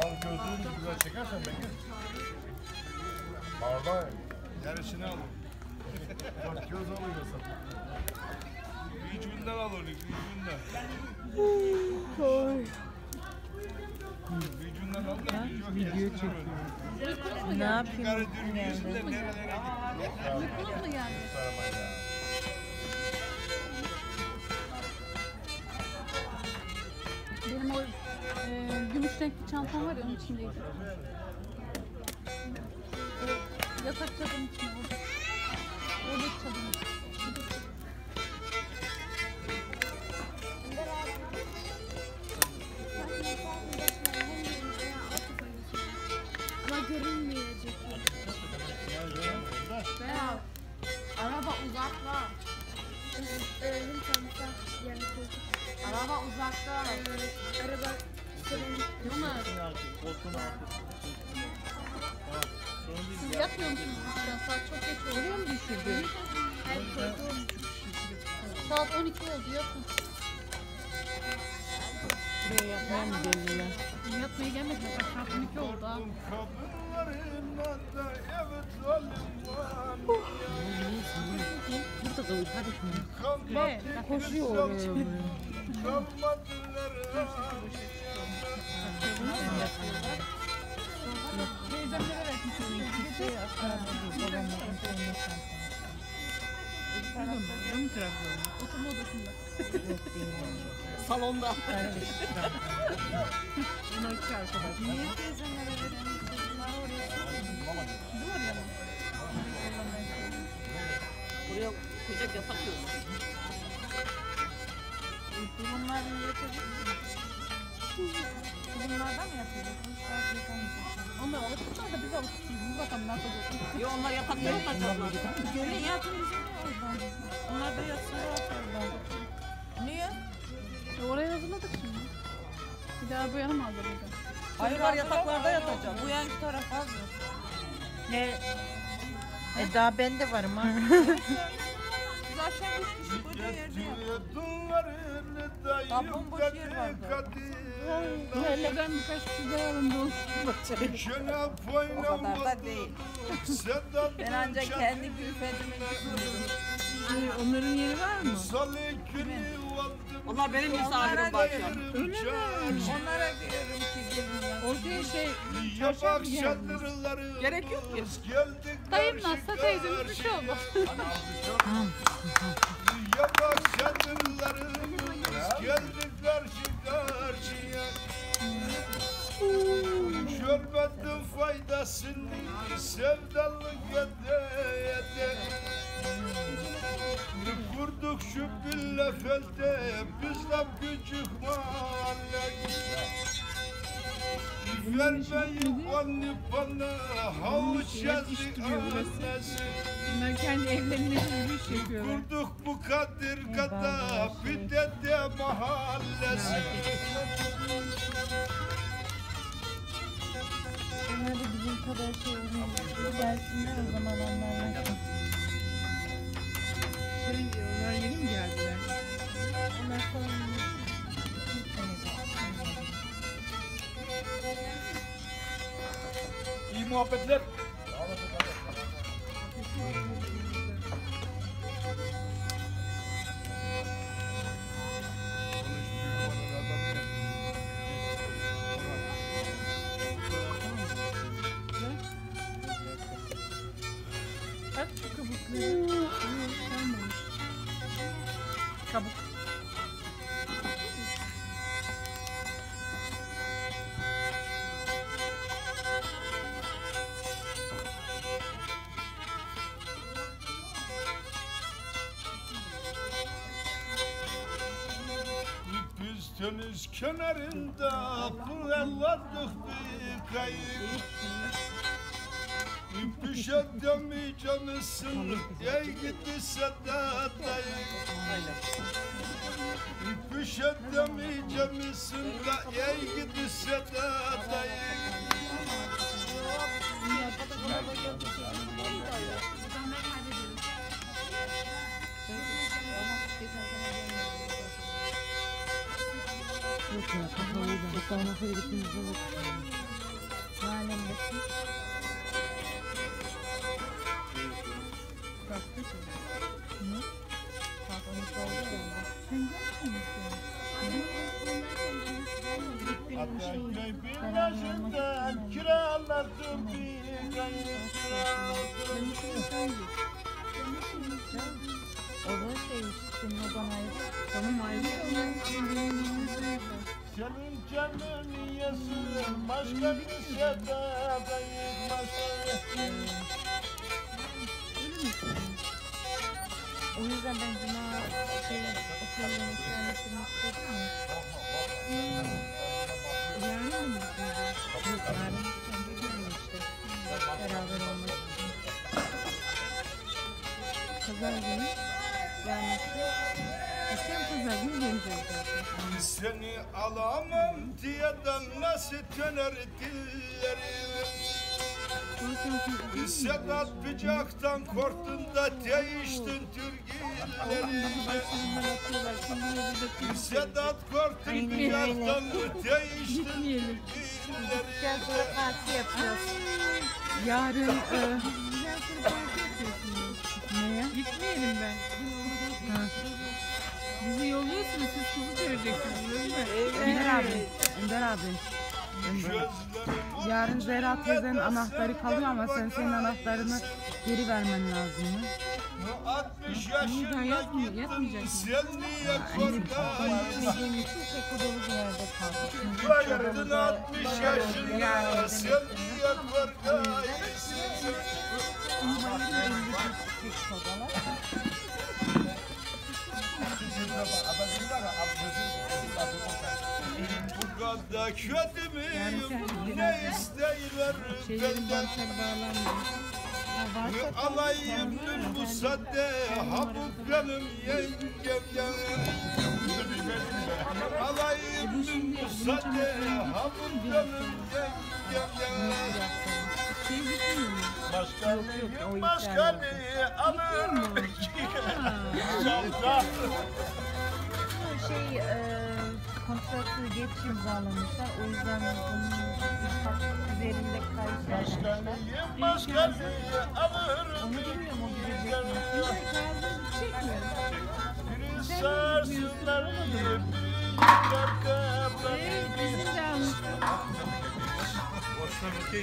gözlüğünü güzel çekersen belki. Bardağı yarısını alır. Dört göz alıyorsun. Gücünden alır, gücünden. Gücünden alır da video çekiyor. Ne yapayım? Uykunuz mu geldi? Benim o gümüş renkli çantam var ya, onun içindeydi. Yatak çadırın içinde orada. Oradaki çadırın içinde. Ama görünmeyecek. Veya araba uzakta. Araba uzakta. Araba Değil mi? Siz yatmıyor musunuz? Saat çok geç oldu. Oraya mı düşürdü? Saat 12 oldu, yatın. Buraya yapmaya mı geldiler? Yatmaya gelmediler. Saat 12 oldu ha. Burada da uyku hadi. Ve Koşuyor oraya. teyzemlere vermiş onu. Değil mi Trabzon'da? Oturma odasında. Salonda. Bunlar iki arkadaş. Niye teyzemlere verelim? Çocuklar oraya. Değil mi oraya mı? Buraya kucak yatak yok. Bunlar mı yatacak? Bunlardan mı yatacak? Onlar alışmışlar da biz alışmışız. Bakalım nasıl olacak. Yo onlar yatakta yatacaklar. Gelin yatın bizim de oradan. Onlar da yatsınlar oradan. Niye? Oraya hazırladık şimdi. Bir daha bu yana mı hazırlayacağız? Hayır yataklarda yatacak. Bu yanki taraf hazır. Ne? Daha ben de varım ha. Biz aşağı 3 kişi koca yerde yattık. Daha bomboş yer vardı. Hele ben birkaç kişi daha alındı olsun. O kadar da değil. Ben ancak kendi külfetimin Onların yeri var mı? Onlar benim misafirim bak ya. Öyle mi? Onlara diyorum ki gelin. Ortaya şey, çarşaf mı geldiniz? Gerek yok ki. Dayım nasılsa teyzemiz bir şey oldu. Yapak çadırlarımız geldi karşı karşıya. Şörbetin faydasını sevdalık ede. Kurduk şu billefelde bizden küçük mahalle. Vermeyin onu bana havuç yazdı annesi. Bunlar kendi evlerinde bir iş yapıyorlar. Kurduk bu Kadirga'da bir dede mahallesi. Onlar da bizim kadar şey olmuyor. Gelsinler o zaman onlarla. Onlar yeni mi geldiler? Onlar falan İyi muhabbetler. Bak şu kabukları. Kalmamış. Kabuk. Biz deniz kenarında pırladık bir kayıp. Düşe demeyeceğimsin, ey gidi Sedat'ayı. Düşe demeyeceğimsin, ey gidi Sedat'ayı. Yok ya kapalıydı. Hatta ona gittiğimizde yok. Hatta köy plajından kiraladım bir kayık. O da şey senin odan ayrı. Tamam ayrı. Senin canın yasın başka bir şeyde kayıkmasın. O yüzden ben cuma okullarını yerleştirmek istedim mi? Yarın mı gideceğiz? Yok yarın gideceğim işte. Beraber olmak için. Pazar günü gelmesi. Geçen pazar günü geleceğiz zaten. Seni alamam diye de nasıl döner dillerim. Sedat bıçaktan korktun da değiştin Türkiye'lerinde. Sedat korktun bıçaktan değiştin Türkiye'lerinde. parti yapacağız. Yarın neye? Gitmeyelim ben. Ha. Bizi yolluyorsunuz, siz kuzu çevireceksiniz değil mi? Önder abi. Yarın Zehra teyzenin anahtarı kalıyor ama sen senin anahtarını geri vermen lazım mı? 60 Daha yaşına yatmayacak gittin mı? sen niye korkarsın? Gitmediğim için tek odalı bir yerde kaldık. Bayırdın 60 yaşında sen niye korkarsın? Tek odalar. Bu kadar kötü müyüm? Ne isterler Şeylerin benden? bantları bağlanmıyor. Alayım bu sade ha bu benim yengem. Alayım bu sade ha bu benim yengem. Şey gitmiyor mu? Başka bir alır ki. Şapka. Şey kontratı geç imzalamışlar. O yüzden bunun üzerinde kayıt yapmışlar. Başka bir alır Onu bilmiyorum o gidecek mi? biri sarsınlar biri Bizim de almıştık. boşuna bakayım.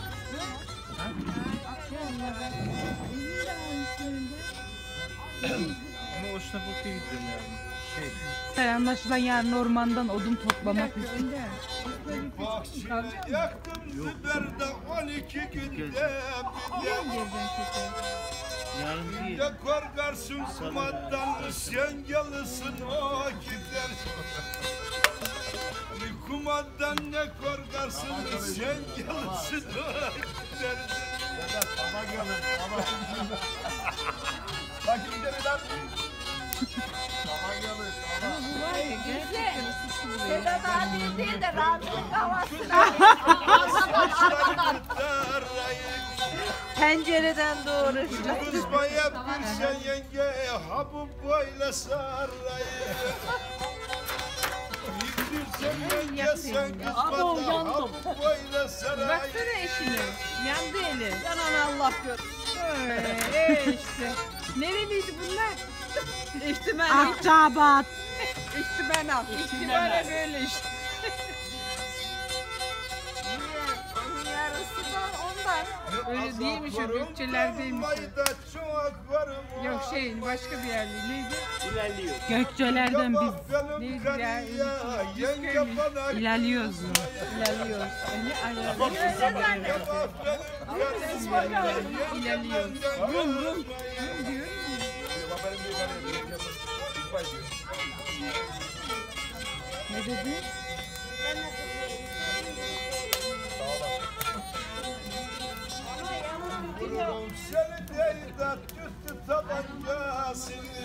Bizim de almışlardı. Ama hoşuna bakayım yani. Sen anlaşılan yarın ormandan odun toplamak istiyorsun. Bahçeyi yaktım Züber'de 12 günde bir de korkarsın kumandan sen gelirsin o gider. Kumandan ne korkarsın sen gelirsin o gider. Baba gelin baba. Bak gidelim lan. Baba gelin baba. Bu var ya gerçekten ısısı buraya. Sedat abi değil de Rabi'nin havasına. Pencereden doğru. Kızmaya bir sen yenge ha bu böyle sarayı. Bir sen yenge sen kızmada ha bu böyle sarayı. Baksana eşine. Yandı eli. Yanan Allah gör. İşte. Nereliydi bunlar? İhtimal. Akçabat. İhtimal. İhtimal böyle işte. Onun yarısı da ondan. Öyle değilmiş o Gökçeler'deymiş o. Yok şey başka bir yerli. Neydi? Gökçelerden biz Neydi ya? ilerliyoruz. İlerliyoruz. Ne İlerliyoruz. Rum Ne dedi? Vururum seni değil de tüttü tabancasını.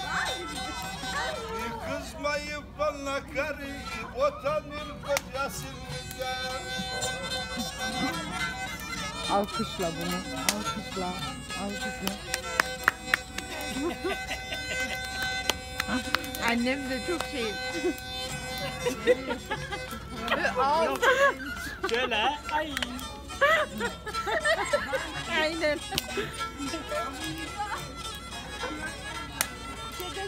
Kızmayıp bana karı utanır kocasından. Alkışla bunu. Alkışla. Alkışla. Annem de çok şey. Şöyle. Ay. Aynen.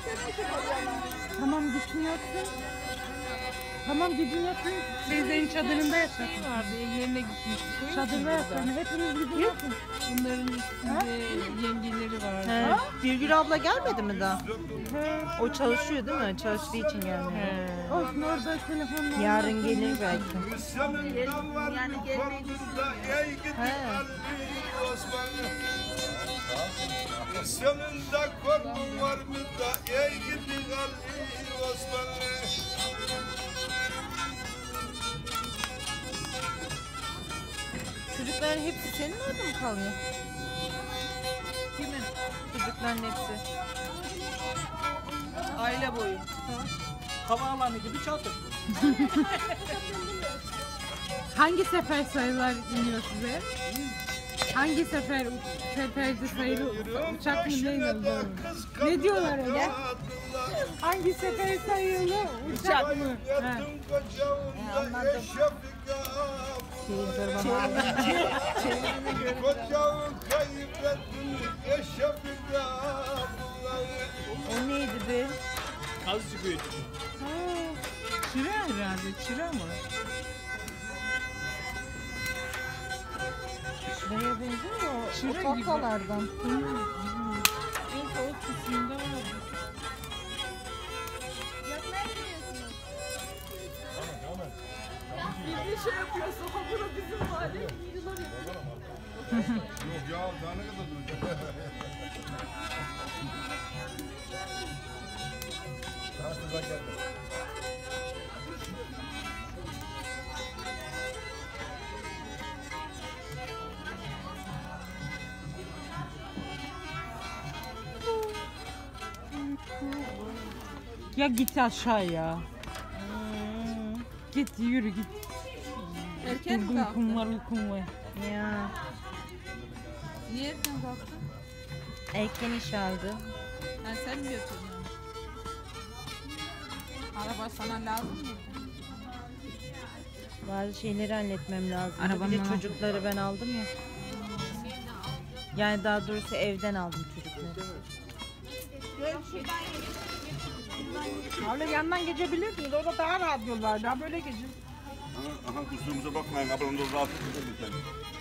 Tamam gücün yoksa. Tamam gücün yoksa teyzenin çadırında yaşasın. Vardı evlerine gitmiştik. Çadırda yaşasın. Hepiniz gücün yoksun. Bunların üstünde yengeleri vardı. Birgül abla gelmedi mi daha? O çalışıyor değil mi? Çalıştığı için gelmedi. Olsun orada telefonla. Yarın gelir belki. Senin var mı kolunda ey gidi Ali Osmanlı? Senin de kolun var mı da ey gidi Ali Osmanlı? Çocukların hepsi senin orada mı kalıyor? Kimin? Çocukların hepsi. Aile boyu. Havaalanı gibi çadır. Hangi sefer sayılar iniyor size? Hangi seferde sayılı uçak mı ne iniyor? Ne diyorlar öyle? Hangi sefer sayılı uçak mı? Ha. Anladım. Kocamı kaybettim yaşamda. O neydi be? Kaz çıkıyor. Çıra herhalde. Çıra mı? Şuraya benziyor o. Çıra O gibi. tahtalardan. Evet o kısmında vardı. Yok ya daha ne kadar duracak? Daha sıcak geldi. Ya git aşağıya. Git yürü git. Erken mi Uykum kalktın? var uykum var. Ya. Niye erken kalktın? Erken iş aldı. Ha, sen mi götürdün? Araba sana lazım mı? Bazı şeyleri halletmem lazım. Arabanın Bir de anahtarı. çocukları ben aldım ya. Yani daha doğrusu evden aldım çocukları. Öyle yandan geçebilirdiniz. Orada daha rahat yol var. Daha böyle geçin. Aha kusurumuza bakmayın. Ablam da rahatsız edin.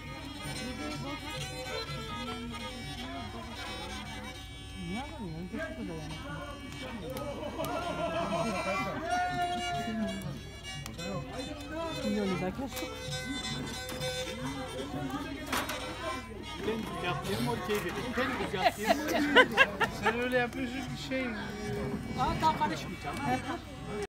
Ben yaptığım o şey dedim. Ben yaptığım o şey. Sen öyle yapıyorsun ki şey... Daha karışmayacağım.